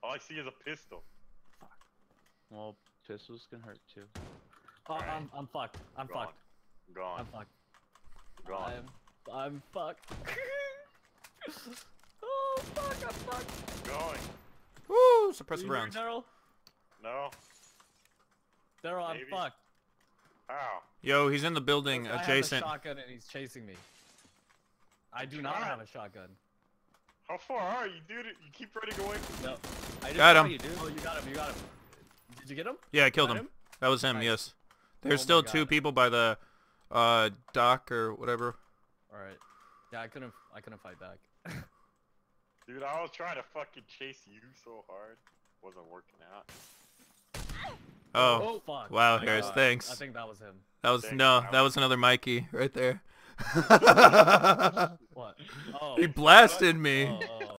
All I see is a pistol. Well, pistols can hurt too. Oh, Alright. I'm fucked. I'm Gone. fucked. Gone. I'm fucked. Gone. I'm fucked. Oh fuck! I'm fucked. Going. Woo! Are Suppressive you here, rounds. Daryl? No. Daryl, I'm Maybe. fucked. How? Yo, he's in the building This guy adjacent. has a shotgun and he's chasing me. I do not Try. have a shotgun. How far are you, dude? You keep running away from me. No. I just Got saw him. you, dude. Oh, you got him. You got him. Did you get him? Yeah, I killed Got him. That was him. Nice. Yes. There's Oh my still two God. people by the dock or whatever. All right. Yeah, I couldn't fight back. Dude, I was trying to fucking chase you so hard. Wasn't working out. Oh. Fuck. Wow, My Harris, God. thanks. I think that was him. That was Thanks, no. Howard. That was another Mikey right there. What? Oh. He blasted me. Oh, oh.